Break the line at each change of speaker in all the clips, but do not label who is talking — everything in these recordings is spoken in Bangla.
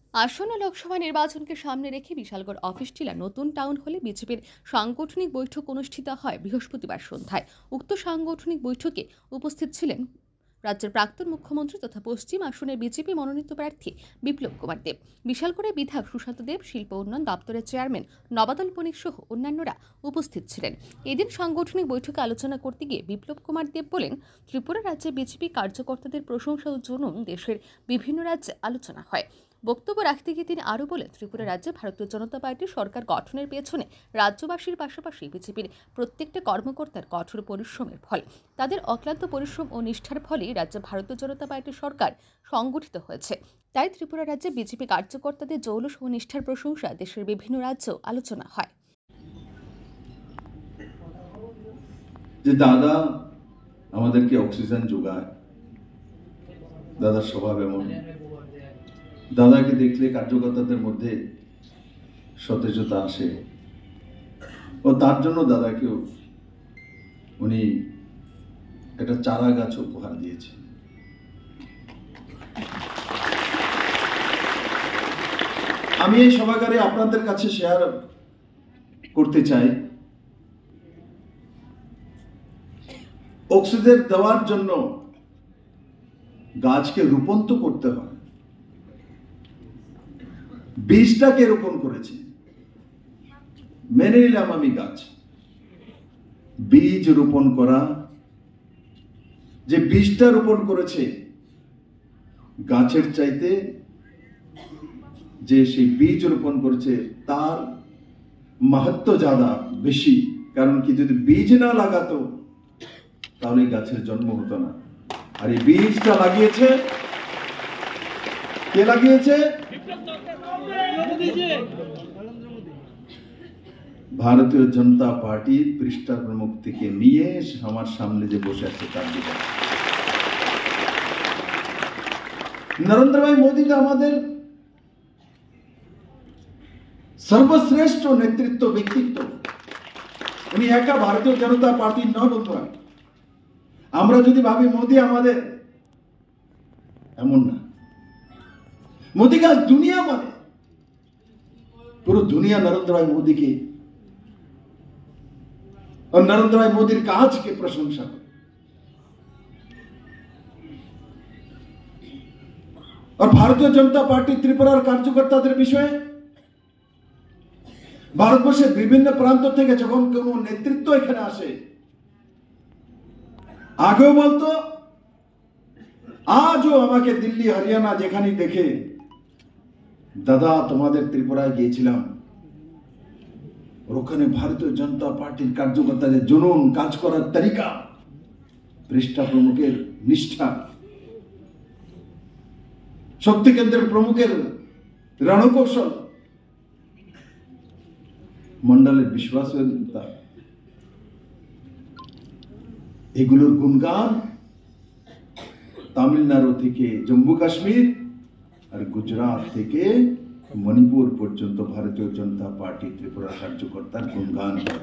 আসন্ন লোকসভা নির্বাচনকে সামনে রেখে বিশালগড় অফিস টিলা নতুন টাউন হলে বিজেপির সাংগঠনিক বৈঠক অনুষ্ঠিত হয় বৃহস্পতিবার সন্ধ্যায়। উক্ত সাংগঠনিক বৈঠকে উপস্থিত ছিলেন রাজ্যের প্রাক্তন মুখ্যমন্ত্রী তথা পশ্চিম আসনের বিজেপি মনোনীত প্রার্থী বিপ্লব কুমার দেব, বিশালগড়ের বিধায়ক সুশান্ত দেব, শিল্প উন্নয়ন দপ্তরের চেয়ারম্যান নবাদল বণিক সহ অন্যান্যরা উপস্থিত ছিলেন। এদিন সাংগঠনিক বৈঠকে আলোচনা করতে গিয়ে বিপ্লব কুমার দেব বলেন, ত্রিপুরা রাজ্যে বিজেপি কার্যকর্তাদের প্রশংসা ও জুনুন দেশের বিভিন্ন রাজ্যে আলোচনা হয়। বক্তব্য রাখতে গিয়ে তিনি আরও বলেন, ত্রিপুরা রাজ্যে ভারতীয় জনতা পার্টির সরকার গঠনের পেছনে রাজ্যবাসীর পাশাপাশি বিজেপির প্রত্যেকটা কর্মকর্তার কঠোর পরিশ্রমের ফল। তাদের অক্লান্ত পরিশ্রম ও নিষ্ঠার ফলেই রাজ্যে ভারতীয় জনতা পার্টির সরকার সংগঠিত হয়েছে। তাই ত্রিপুরা রাজ্যে বিজেপি কার্যকর্তাদের জৌলুস ও নিষ্ঠার প্রশংসা দেশের বিভিন্ন রাজ্যেও আলোচনা হয়।
যে দাদা আমাদেরকে অক্সিজেন যোগায়, দাদার স্বভাব এমন। দাদাকে দেখলে কার্যকর্তাদের মধ্যে সতেজতা আসে ও তার জন্য দাদাকেও উনি একটা চারা গাছ উপহার দিয়েছে। আমি এই সভাগারে আপনাদের কাছে শেয়ার করতে চাই, অক্সিজেন দেওয়ার জন্য গাছকে রোপণ তো করতে হয়, বীজটাকে রোপণ করেছে। মেনে নিলাম আমি গাছ, বীজ রোপণ করা, যে বীজটা রোপণ করেছে গাছের চাইতে যে সেই বীজ রোপণ করেছে তার মাহাত্ম্য জাদা বেশি। কারণ কি, যদি বীজ না লাগাতো তাহলে গাছের জন্ম হতো না। আর এই বীজটা লাগিয়েছে কে লাগিয়েছে? ভারতীয় জনতা পার্টির পৃষ্ঠা প্রমুখ থেকে নিয়ে আমার সামনে যে বসে আছে তার দিকে নরেন্দ্র ভাই মোদী তো আমাদের সর্বশ্রেষ্ঠ নেতৃত্ব ব্যক্তিত্ব। উনি একা ভারতীয় জনতা পার্টির নয় বন্ধুরা। আমরা যদি ভাবি মোদী আমাদের, এমন না। মোদী का दुनिया মানে পুরো दुनिया नरेंद्र भाई मोदी के और नरेंद्र भाई मोदी काज के प्रशंसा করে। और ভারতীয় জনতা পার্টি ত্রিপুরার কার্যকর্তাদের বিষয়ে ভারতবর্ষের বিভিন্ন প্রান্ত থেকে যখন কোনো নেতৃত্ব এখানে আসে, আগেও বলতো, আজও আমাকে দিল্লি হরিয়ানা যেখানেই দেখে, দাদা তোমাদের ত্রিপুরায় গিয়েছিলাম, ওখানে ভারতীয় জনতা পার্টির কার্যকর্তাদের জুনুন, কাজ করার তরিকা, পৃষ্ঠা প্রমুখের নিষ্ঠা, শক্তি কেন্দ্রের প্রমুখের রণকৌশল, মন্ডলের বিশ্বাসযোগ্যতা, এগুলোর গুণগান তামিলনাড়ু থেকে জম্মু কাশ্মীর আর গুজরাট থেকে মণিপুর পর্যন্ত ভারতীয় জনতা পার্টি ত্রিপুরা কার্যকর্তার গুণগান করে।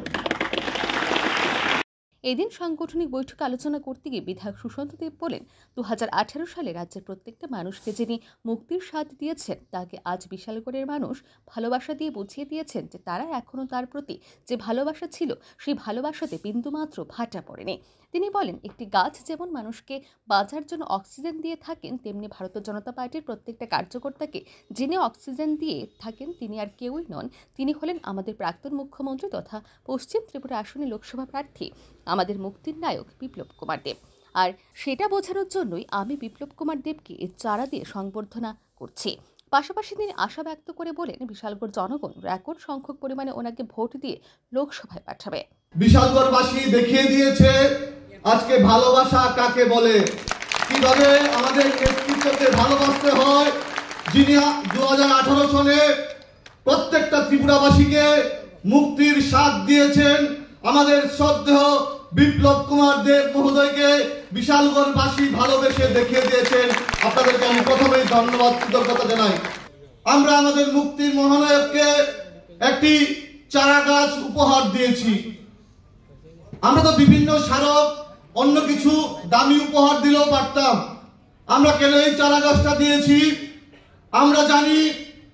এদিন সাংগঠনিক বৈঠকে আলোচনা করতে গিয়ে বিধায়ক সুশান্ত দেব বলেন, 2018 সালে রাজ্যের প্রত্যেকটা মানুষকে যিনি মুক্তির স্বাদ দিয়েছেন তাকে আজ বিশালগড়ের মানুষ ভালোবাসা দিয়ে বুঝিয়ে দিয়েছেন যে তারা এখনও তার প্রতি যে ভালোবাসা ছিল সেই ভালোবাসাতে বিন্দুমাত্র ভাটা পড়েনি। তিনি বলেন, একটি গাছ যেমন মানুষকে বাঁচার জন্য অক্সিজেন দিয়ে থাকেন, তেমনি ভারতীয় জনতা পার্টির প্রত্যেকটা কার্যকর্তাকে যিনি অক্সিজেন দিয়ে থাকেন তিনি আর কেউই নন, তিনি হলেন আমাদের প্রাক্তন মুখ্যমন্ত্রী তথা পশ্চিম ত্রিপুরা আসনে লোকসভা প্রার্থী আমাদের মুক্তির নায়ক বিপ্লব কুমার দেব। আর সেটা বোঝানোর জন্যই আমি বিপ্লব কুমার দেবকে চারা দিয়ে সংবর্ধনা করছি। পাশাপাশি তিনি আশা ব্যক্ত করে বলেন, বিশালগড় জনগণ রেকর্ড সংখ্যক পরিমাণে ওনাকে ভোট দিয়ে লোকসভায় পাঠাবে।
বিশালগড়বাসী দেখিয়ে দিয়েছে আজকে ভালোবাসা কাকে বলে, কিভাবে আমাদের নেতৃত্বকে ভালোবাসতে হয়, যিনি 2018 সালে প্রত্যেকটা ত্রিপুরাবাসীকে মুক্তির স্বাদ দিয়েছেন। আমাদের শ্রদ্ধেয় বিপ্লব কুমার দেব মহোদয়কে বিশালগড়বাসী ভালোবেসে দেখিয়ে দিয়েছেন। আপনাদেরকে আমি প্রথমেই ধন্যবাদ, কৃতজ্ঞতা জানাই। আমরা আমাদের মুক্তির মহানায়ককে একটি চারা গাছ উপহার দিয়েছি। আমরা তো বিভিন্ন স্মারক, অন্য কিছু দামি উপহার দিলেও পারতাম। আমরা কেন এই চারা গাছটা দিয়েছি? আমরা জানি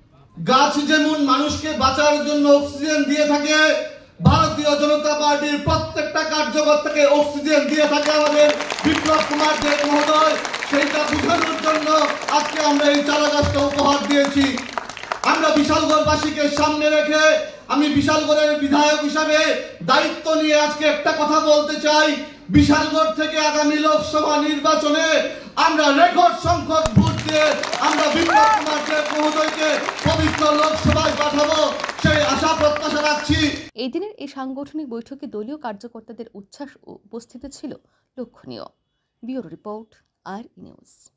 গাছ যেমন মানুষকে বাঁচার জন্য অক্সিজেন দিয়ে থাকে, ভারতীয় জনতা পার্টির প্রত্যেকটা কার্যকর্তাকে অক্সিজেন দিয়ে থাকে আমাদের বিপ্লব কুমার দেব মহোদয়। সেইটা বোঝানোর জন্য আজকে আমরা এই চারা গাছটা উপহার দিয়েছি। আমরা বিশালগড়বাসীকে সামনে রেখে আমি বিশালগড়ের বিধায়ক হিসাবে দায়িত্ব নিয়ে আজকে একটা কথা বলতে চাই, বিশালগড় থেকে আগামী লোকসভা নির্বাচনে আমরা রেকর্ড সংখ্যক ভোট দিয়ে আমরা বিপ্লব কুমার দেব মহোদয়কে পবিত্র লোকসভায় পাঠাবো, সেই আশা প্রত্যাশা রাখছি।
এই দিনের এই সাংগঠনিক বৈঠকে দলীয় কার্যকর্তাদের উচ্ছ্বাস ও উপস্থিতি ছিল লক্ষণীয়। ব্যুরো রিপোর্ট, আর নিউজ।